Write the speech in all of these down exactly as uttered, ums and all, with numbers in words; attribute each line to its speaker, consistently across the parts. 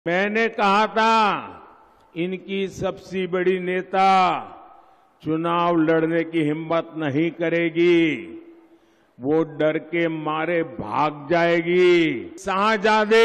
Speaker 1: मैंने कहा था इनकी सबसे बड़ी नेता चुनाव लड़ने की हिम्मत नहीं करेगी, वो डर के मारे भाग जाएगी। शाहजादे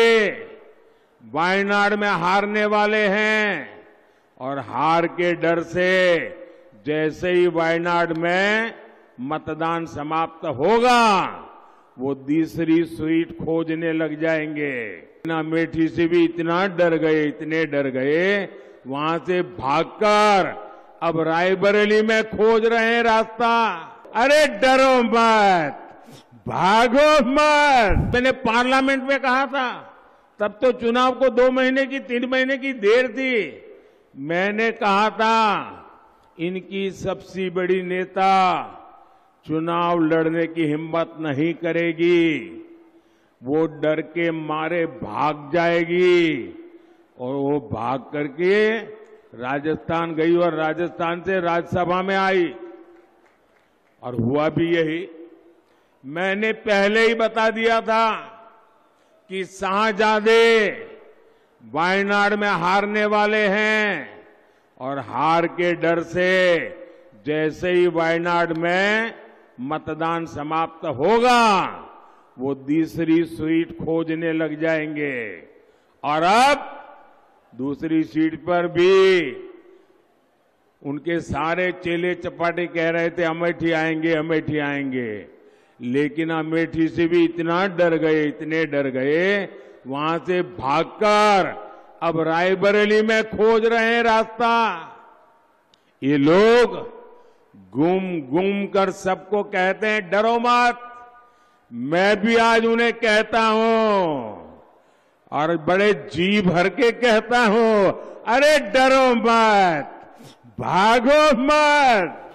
Speaker 1: वायनाड में हारने वाले हैं और हार के डर से जैसे ही वायनाड में मतदान समाप्त होगा वो दूसरी सीट खोजने लग जाएंगे। अमेठी से भी इतना डर गए, इतने डर गए, वहां से भागकर अब रायबरेली में खोज रहे हैं रास्ता। अरे डरो मत, भागो मत। मैंने पार्लियामेंट में कहा था, तब तो चुनाव को दो महीने की तीन महीने की देर थी। मैंने कहा था इनकी सबसे बड़ी नेता चुनाव लड़ने की हिम्मत नहीं करेगी, वो डर के मारे भाग जाएगी। और वो भाग करके राजस्थान गई और राजस्थान से राज्यसभा में आई और हुआ भी यही। मैंने पहले ही बता दिया था कि शाहजादे वायनाड में हारने वाले हैं और हार के डर से जैसे ही वायनाड में मतदान समाप्त होगा वो दूसरी सीट खोजने लग जाएंगे। और अब दूसरी सीट पर भी उनके सारे चेले चपाटे कह रहे थे अमेठी आएंगे, अमेठी आएंगे, लेकिन अमेठी से भी इतना डर गए, इतने डर गए, वहां से भागकर अब रायबरेली में खोज रहे हैं रास्ता। ये लोग गुम गुम कर सबको कहते हैं डरो मत। मैं भी आज उन्हें कहता हूं और बड़े जी भर के कहता हूं, अरे डरो मत, भागो मत।